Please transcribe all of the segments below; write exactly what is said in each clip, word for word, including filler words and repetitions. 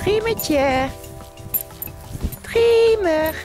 Driemertje. Driemer.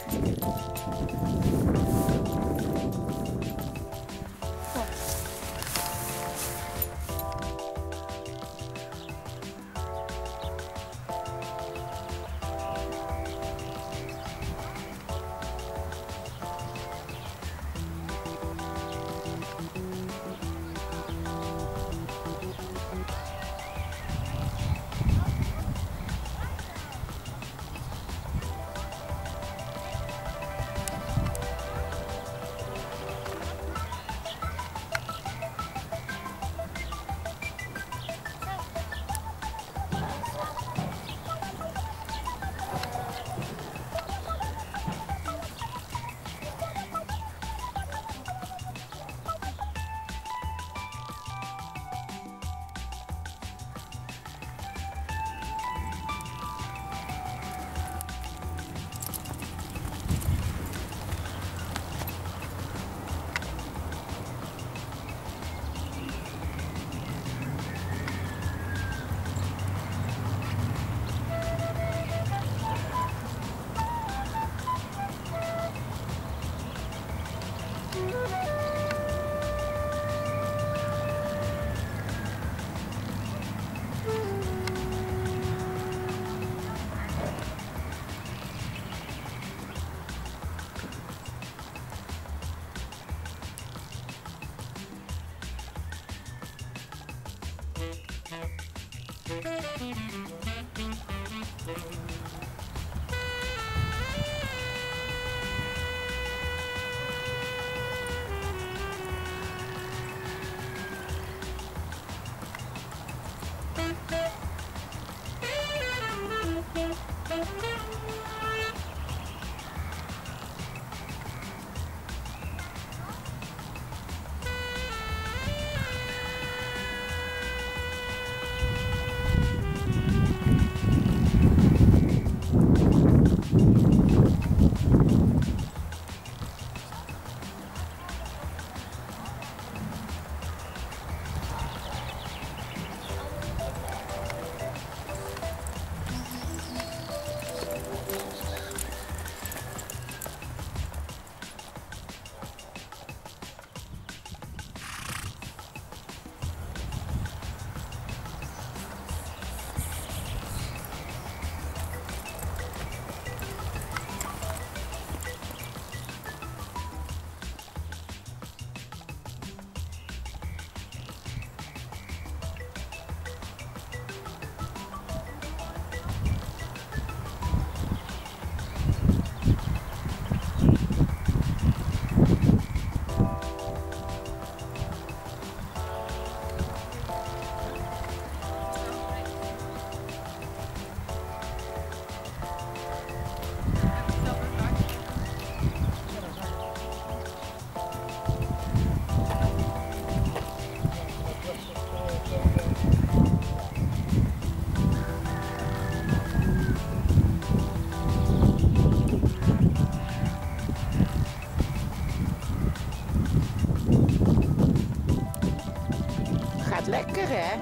Lekker hè?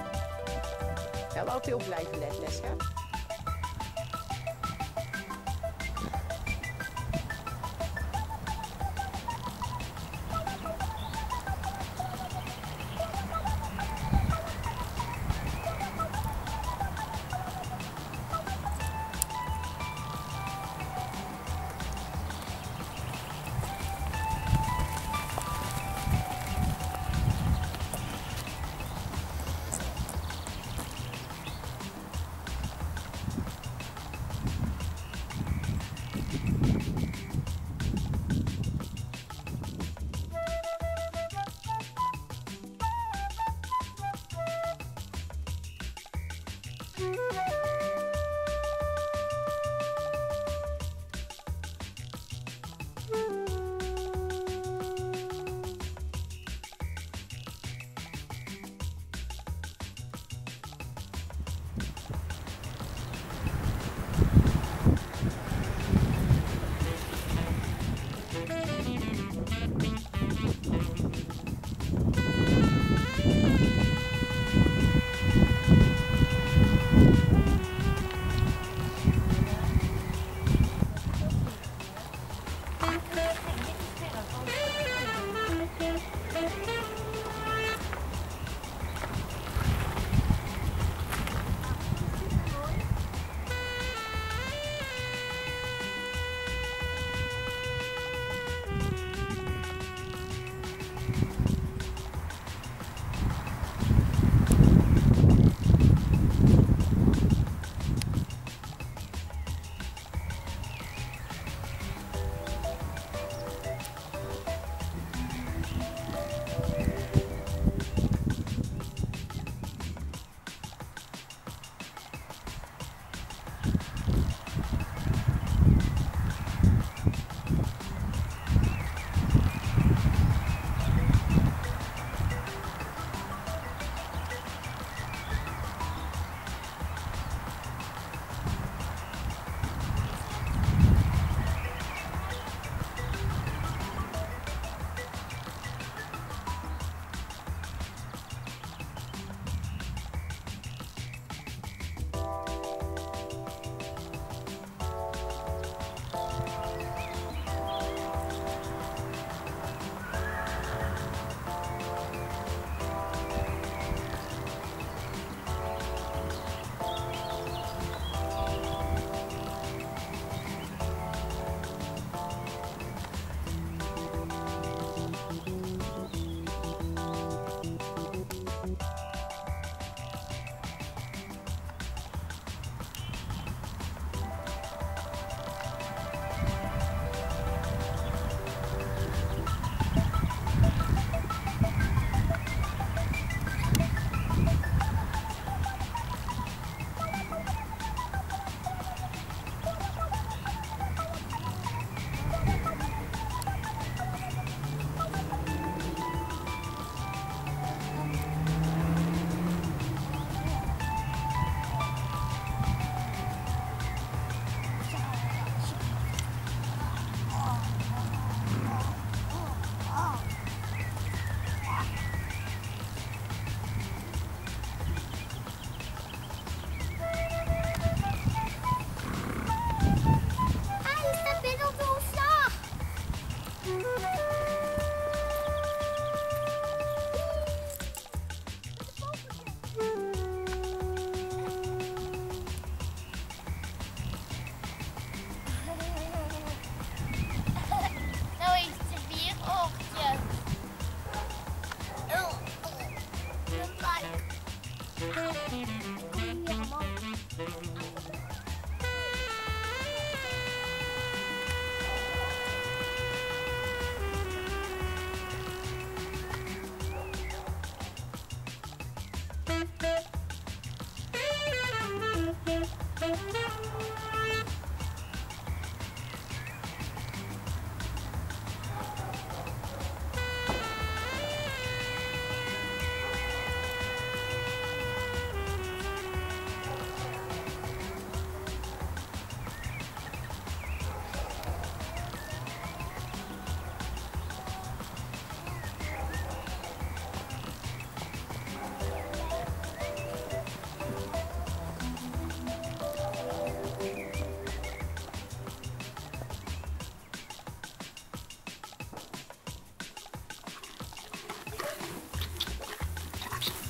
Wel altijd op blijven letten, hè?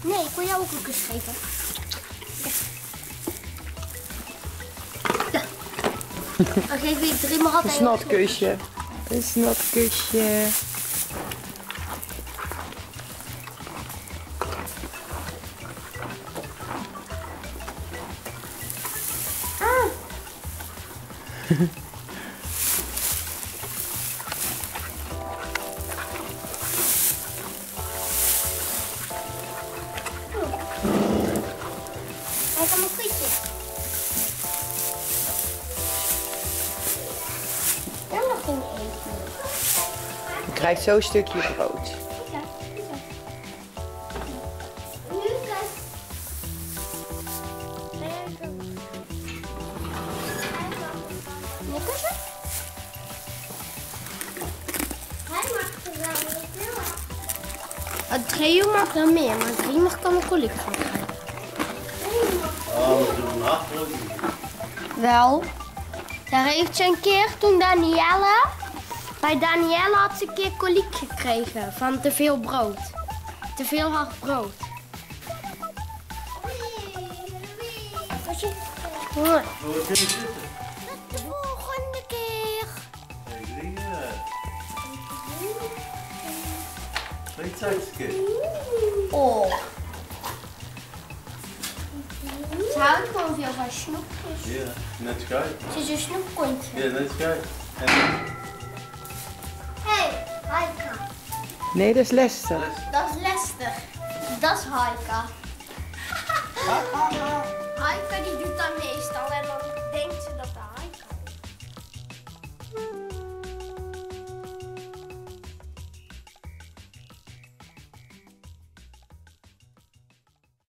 Nee, ik wil jou ook een kus geven. Ja. Dan geef je drie maar Een altijd. snotkusje. Een snotkusje. Ah. Kijk aan mijn kusje. Dan nog geen eten. Je krijgt zo'n stukje brood. Ja, Lucas. Je kussen? Hij mag er wel niet veel. Theo mag er meer, maar drie mag kan een colic van krijgen. Oh, we doen een nachtrood. Wel. Daar heeft ze een keer, toen Danielle... Bij Danielle had ze een keer koliek gekregen van te veel brood. Te veel hard brood. Hoi. Zo, wat kun je zitten? De volgende keer. Hey, drie, Weet je het kind? Oh. Ze houdt gewoon veel van snoepjes. Ja, net schuif. Ze is een snoepkontje. Ja, net schuif. En Hé, hey, Haika. Nee, dat is Lester. Dat is Lester. Dat is Haika.